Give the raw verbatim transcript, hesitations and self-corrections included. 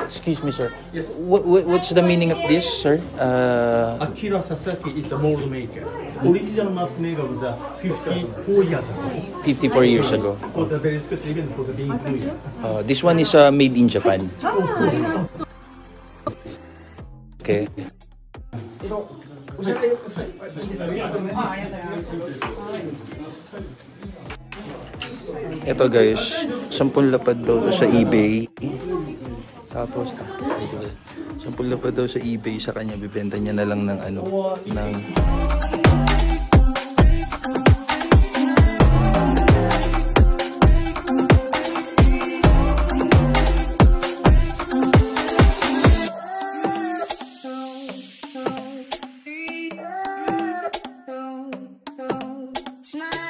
Excuse me, sir. Yes. What, what, what's the meaning of this, sir? Uh, Akira Sasaki is a mold maker. The original mask maker was uh, fifty-four years ago. fifty-four years ago. For the very special event for the being New Year. Uh, this one is uh, made in Japan. Okay. Ito guys, sampung lapad daw to sa eBay. Tapos, ah, ito, sampung lapad daw sa eBay sa kanya, bibenta niya na lang ng ano, ng... Smile.